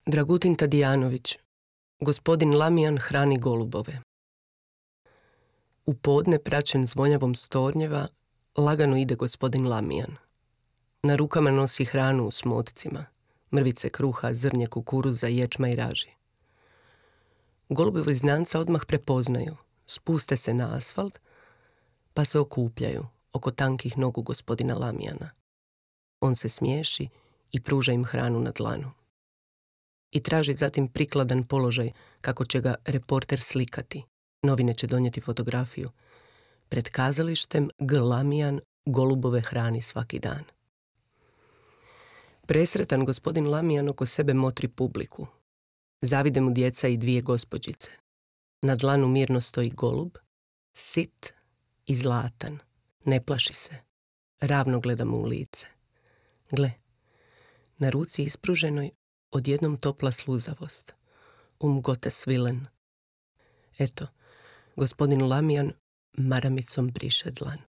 Dragutin Tadijanović. Gospodin Lamijan hrani golubove. U podne, praćen zvonjavom stornjeva, lagano ide gospodin Lamijan. Na rukama nosi hranu u smotcima, mrvice kruha, zrnje kukuruza, ječma i raži. Golubovi znanca odmah prepoznaju, spuste se na asfalt, pa se okupljaju oko tankih nogu gospodina Lamijana. On se smiješi i pruža im hranu na dlanu. I traži zatim prikladan položaj kako će ga reporter slikati. Novine će donijeti fotografiju. Pred kazalištem G. Lamijan golubove hrani svaki dan. Presretan gospodin Lamijan oko sebe motri publiku. Zavide mu djeca i dvije gospođice. Na dlanu mirno stoji golub, sit i zlatan. Ne plaši se. Ravno gleda mu u lice. Gle, na ruci ispruženoj odjednom topla sluzavost. Gottes Willen. Eto, gospodin Lamijan maramicom briše dlan.